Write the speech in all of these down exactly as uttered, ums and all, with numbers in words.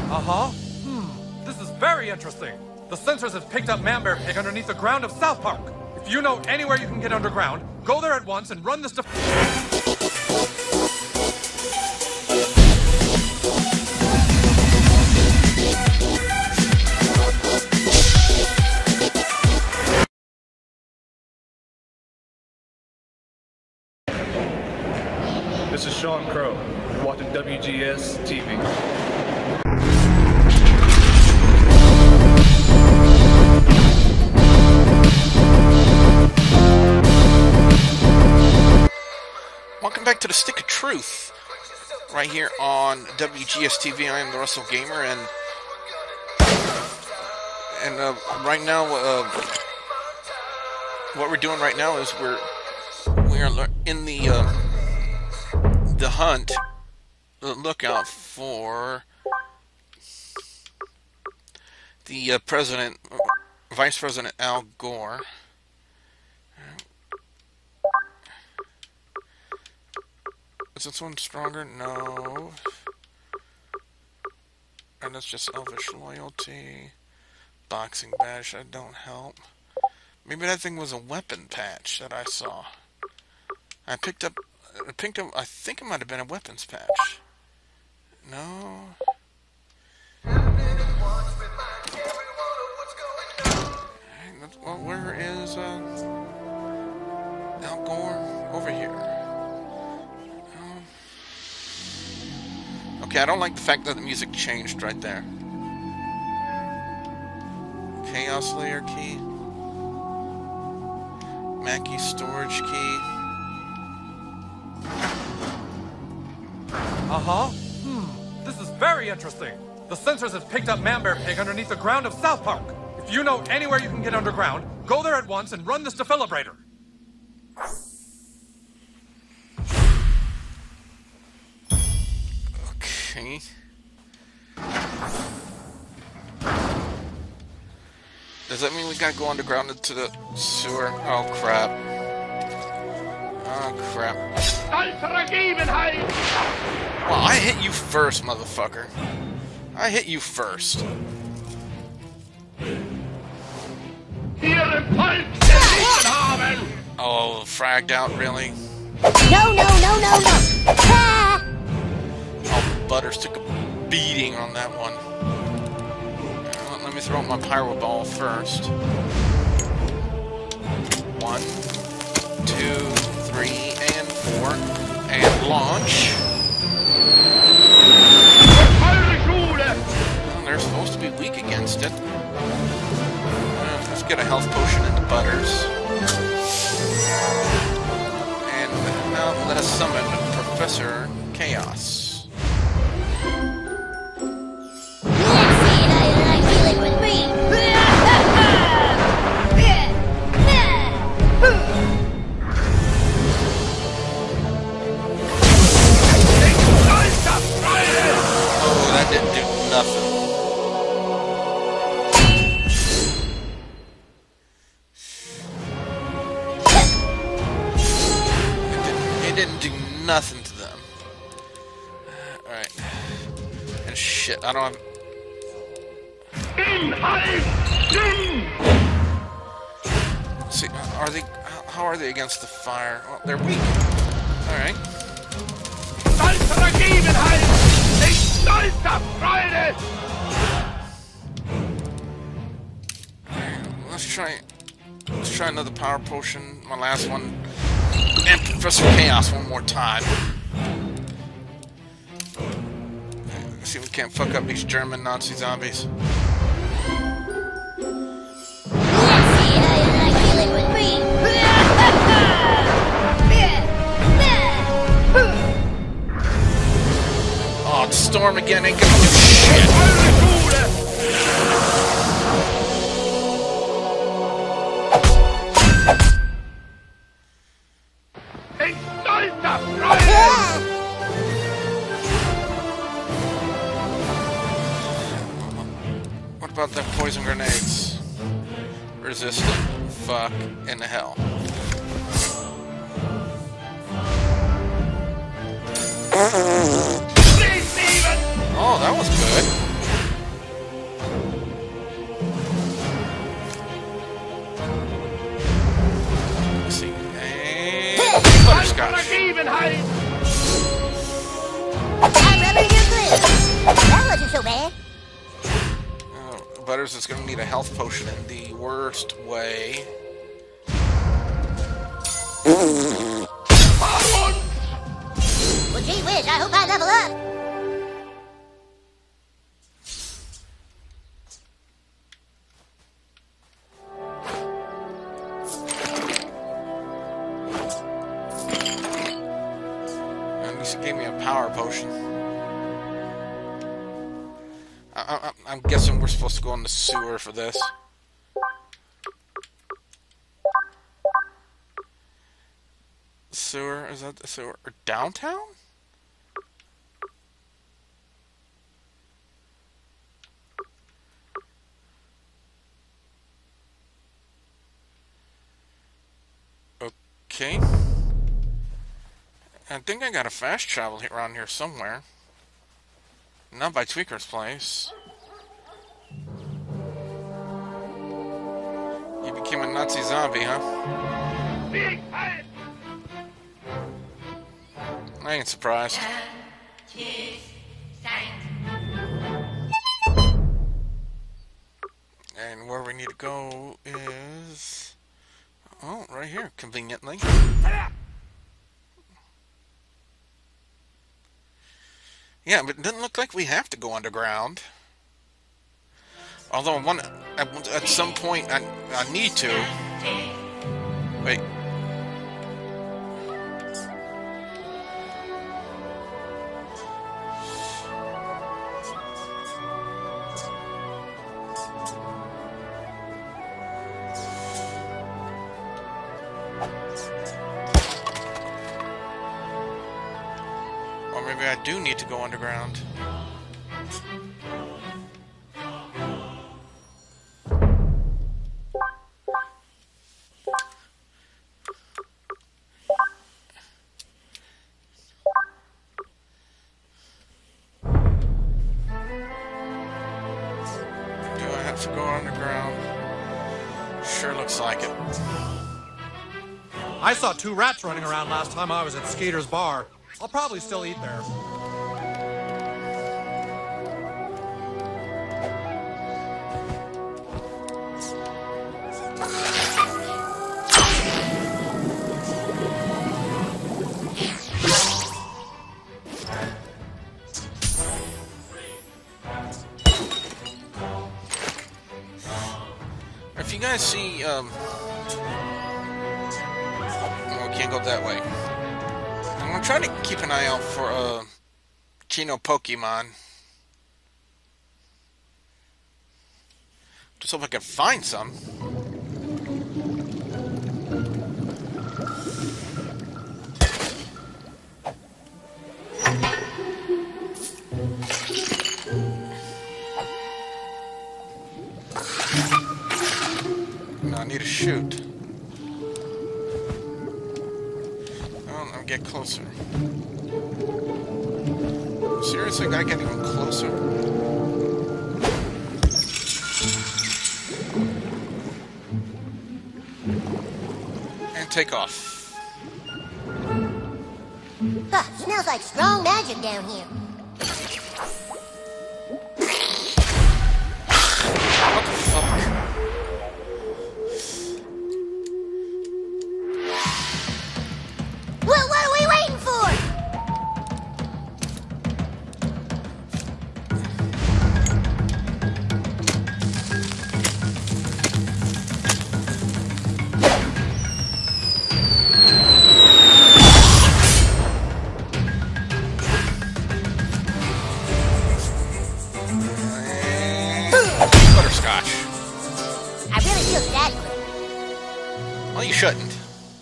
Uh-huh. Hmm. This is very interesting. The sensors have picked up Man Bear Pig underneath the ground of South Park. If you know anywhere you can get underground, go there at once and run this def- This is Sean Crow. You're watching W G S T V. Welcome back to the Stick of Truth, right here on W G S T V. I am the Russell Gamer, and and uh, right now, uh, what we're doing right now is we're we are in the uh, the hunt, the lookout for the uh, president, Vice President Al Gore. Is this one stronger? No. And that's just elvish loyalty. Boxing badge, that don't help. Maybe that thing was a weapon patch that I saw. I picked up, I picked up, I think it might have been a weapons patch. No. Well, where is uh, Al Gore? Over here. Okay, I don't like the fact that the music changed right there. Chaos Layer key. Mackie storage key. Uh-huh. Hmm. This is very interesting. The sensors have picked up Man Bear Pig underneath the ground of South Park. If you know anywhere you can get underground, go there at once and run this defibrillator. Okay. Does that mean we gotta go underground into the sewer? Oh crap. Oh crap. Well, I hit you first, motherfucker. I hit you first. Oh, fragged out, really? No, no, no, no, no! Ah! Oh, Butters took a beating on that one. Uh, let me throw out my pyro ball first. One, two, three, and four. And launch. Well, they're supposed to be weak against it. Uh, let's get a health potion into Butters. And now let us summon Professor Chaos. Oh, that didn't do nothing. It didn't do nothing to them. Alright. And shit, I don't have... Let's see, are they... How are they against the fire? Well, they're weak. Alright. Let's try... Let's try another power potion. My last one. And Professor Chaos one more time. See if we can't fuck up these German Nazi zombies. Oh, it's Storm again, ain't gonna do shit. What about the poison grenades? Resistant. Fuck in the hell. Oh, that was good. Butters is going to need a health potion in the worst way. Well, gee whiz, I hope I level up. At least it gave me a power potion. I, I, I'm guessing we're supposed to go in the sewer for this. Sewer? Is that the sewer? Or downtown? Okay. I think I got a fast travel here around here somewhere. Not by Tweaker's place. You became a Nazi zombie, huh? I ain't surprised. And where we need to go is... oh, right here, conveniently. Yeah, but it doesn't look like we have to go underground. Although one at, at some point I, I need to. Wait. Or maybe I do need to go underground. Do I have to go underground? Sure looks like it. I saw two rats running around last time I was at Skeeter's bar. I'll probably still eat there. If you guys see, um... well, we can't go that way. I'm gonna try to keep an eye out for uh, Chino Pokemon. Just hope I can find some. No, I need to shoot. I'll get closer. Seriously, I gotta get even closer. And take off. Huh, smells like strong magic down here. What the fuck? Well, what are we waiting for? Butterscotch. I really feel that. Well, you shouldn't.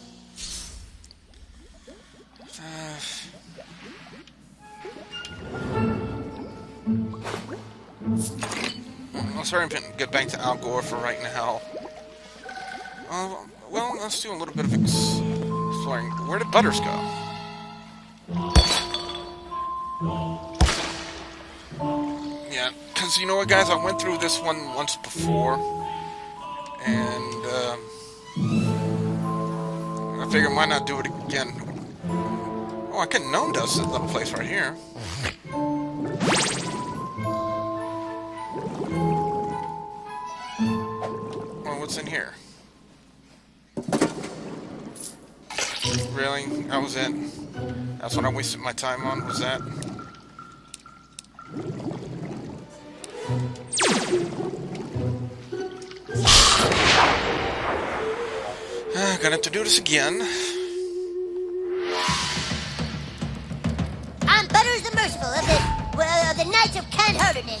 I'm sorry, I'm get back to Al Gore for right now. Uh, well, let's do a little bit of exploring. Where did Butters go? Yeah, because you know what, guys? I went through this one once before, and um, I figured why not do it again. Oh, I can gnome dust this little place right here. what's in here. Really? That was it? That's what I wasted my time on, was that? Uh, gonna have to do this again. I'm Butters the Merciful of the, well, of the Knights of Kind-Heartedness.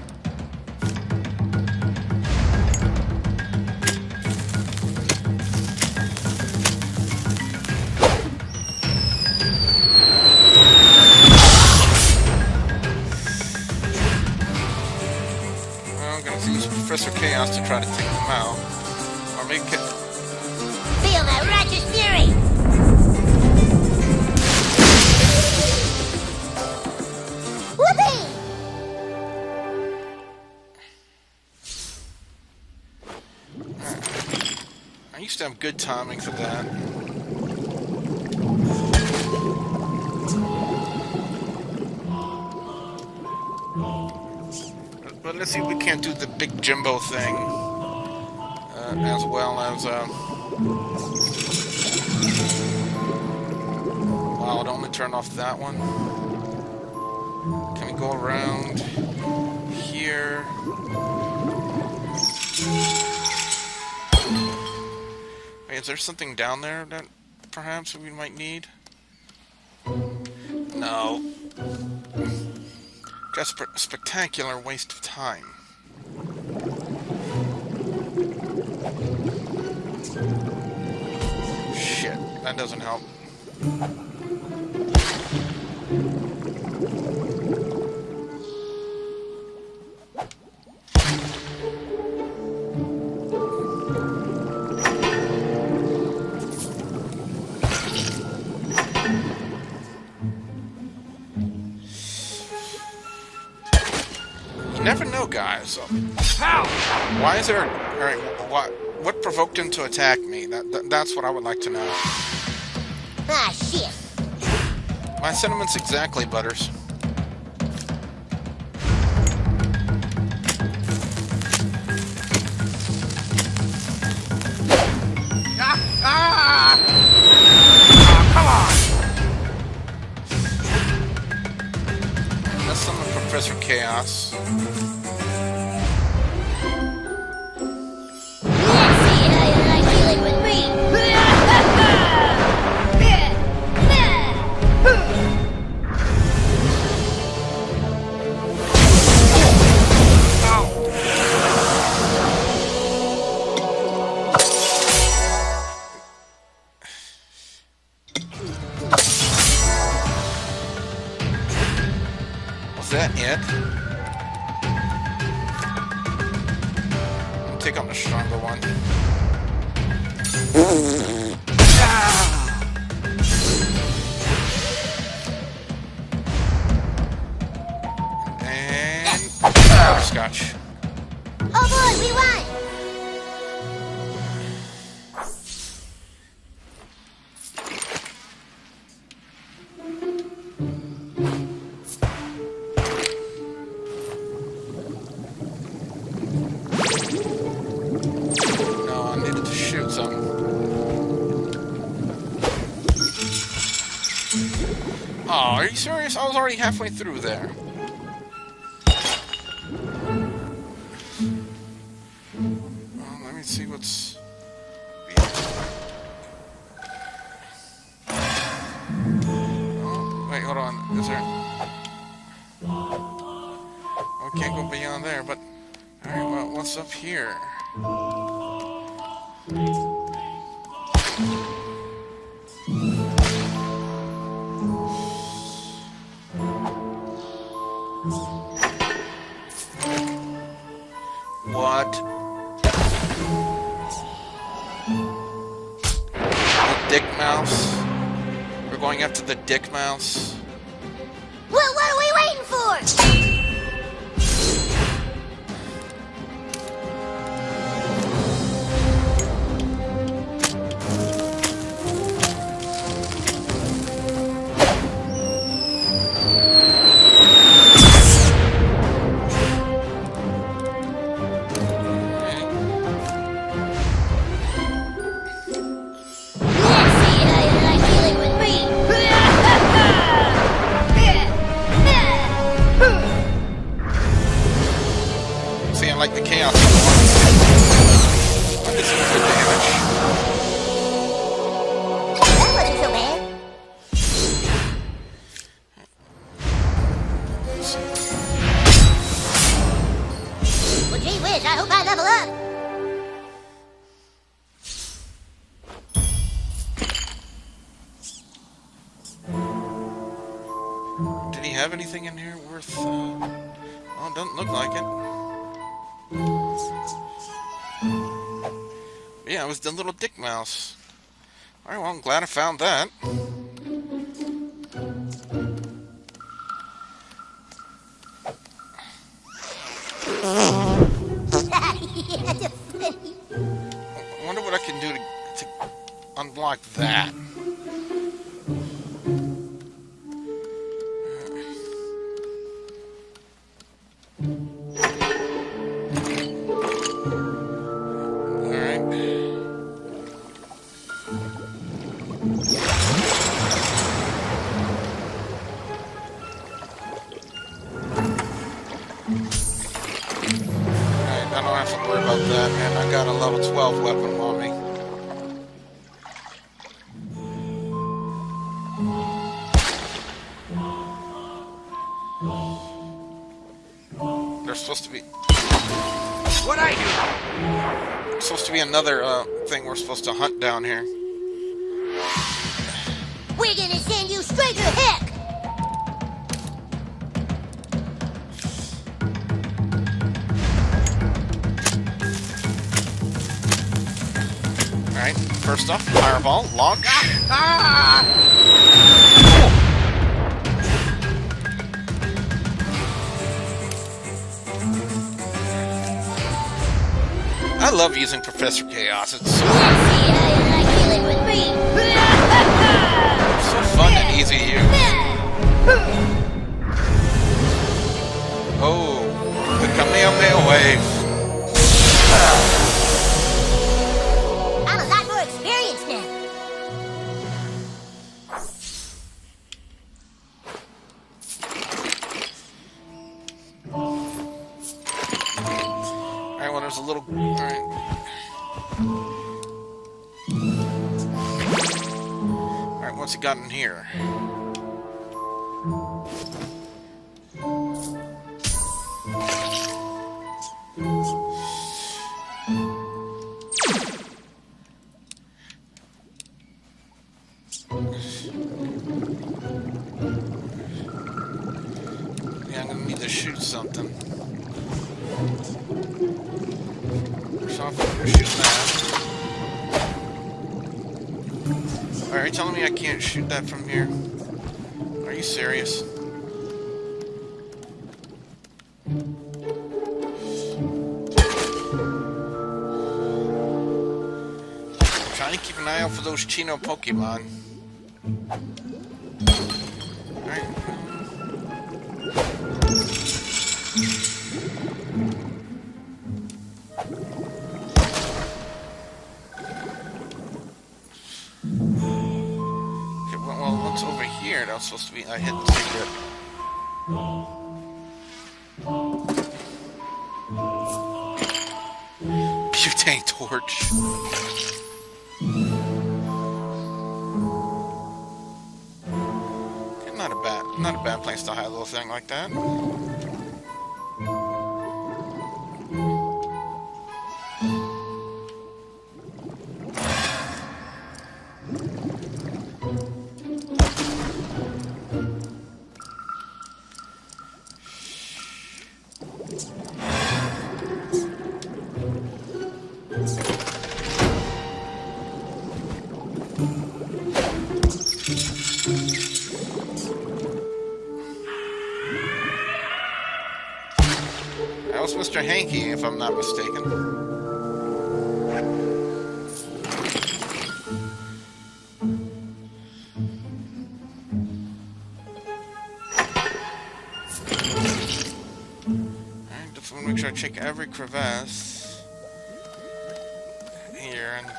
I'm gonna use Professor Chaos to try to take them out. Or make it... Feel my righteous fury! Whoopee! I used to have good timing for that. But let's see if we can't do the big Jimbo thing uh, as well as. Uh... Wow, it only turned off that one. Can we go around here? Wait, is there something down there that perhaps we might need? No. Just a spectacular waste of time. Shit, that doesn't help. Never know, guys. How? Why is there? All right, what? What provoked him to attack me? That, that that's what I would like to know. Ah, shit. My sentiments exactly, Butters. Ah! Ah! Oh, come on! Let's summon Professor Chaos. Let's see how you like dealing with me. Was that it? I'll take on the stronger one. And butterscotch. Oh boy, we won! No, I needed to shoot some. Oh, are you serious? I was already halfway through there. Well, let me see what's... Oh, wait, hold on. Is there... Oh, we can't go beyond there, but... Alright, well, what's up here? What? The dick mouse? We're going after the dick mouse? Well, what are we waiting for? can't like the chaos anymore. I did some good damage. That wasn't so bad. Well, gee whiz, I hope I level up. Did he have anything in here worth... Uh... Oh, doesn't look like it. Yeah, it was the little dick mouse. Alright, well, I'm glad I found that. I wonder what I can do to, to unblock that. That, and I got a level twelve weapon on me. There's supposed to be... What are you? There's supposed to be another uh, thing we're supposed to hunt down here. We're gonna send you straight to heck! Alright, first off, fireball, launch. Ah! I love using Professor Chaos. It's so, Let's see how you like dealing with me. so fun and easy to use. Oh, the Kamehameha wave. I'm a lot more experienced now. Alright, well, there's a little... Alright. Alright, what's it got in here? Yeah, I'm gonna need to shoot something. First off, I'm gonna shoot that. Are you telling me I can't shoot that from here? Are you serious? I'm trying to keep an eye out for those Chino Pokemon. Alright. Okay, well, well, what's over here? That was supposed to be a hidden secret. Butane torch. Okay, not a bad, not a bad place to hide a little thing like that. That was Mister Hanky, if I'm not mistaken. Alright, just want to make sure I check every crevice here and...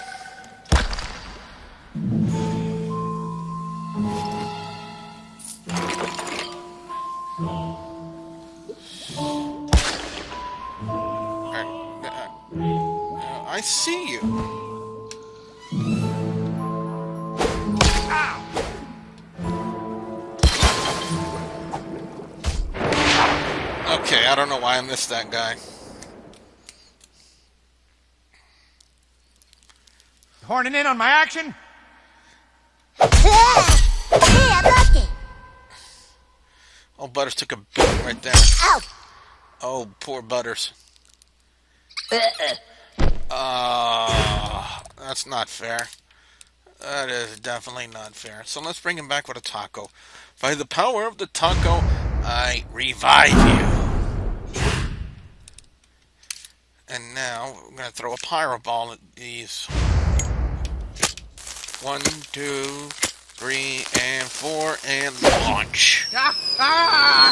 I see you. Ow! Okay, I don't know why I missed that guy. Horning in on my action? Ah! Hey, I blocked it. Oh, Butters took a beat right there. Ow! Oh, poor Butters. Uh-uh. Uh, that's not fair. That is definitely not fair. So let's bring him back with a taco. By the power of the taco, I revive you. And now we're going to throw a pyro ball at these. One, two, three, and four, and launch. Ah! Ah!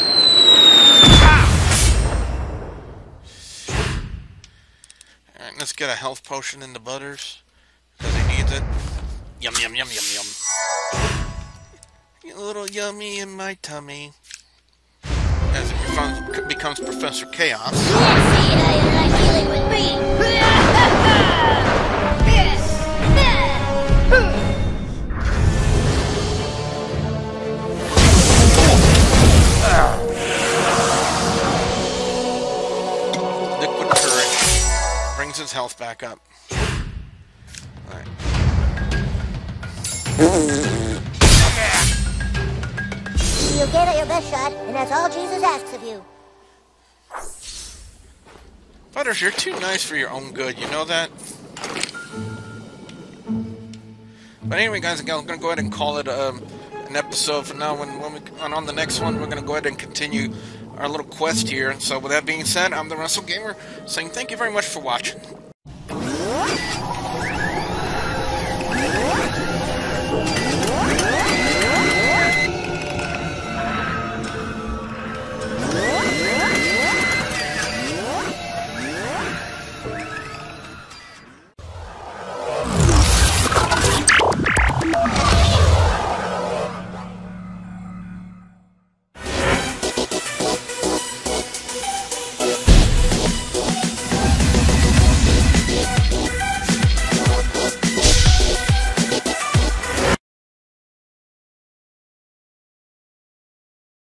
Alright, let's get a health potion into Butters, because he needs it. Yum, yum, yum, yum, yum. Get a little yummy in my tummy. As it becomes, becomes Professor Chaos. Let's see how you like dealing with me. Liquid courage brings his health back up. Alright. You gave it your best shot, and that's all Jesus asks of you. Butters, you're too nice for your own good, you know that? But anyway, guys, I'm going to go ahead and call it um, an episode for now. When, when we, and on the next one, we're going to go ahead and continue our little quest here. So with that being said, I'm the Russell Gamer, saying thank you very much for watching.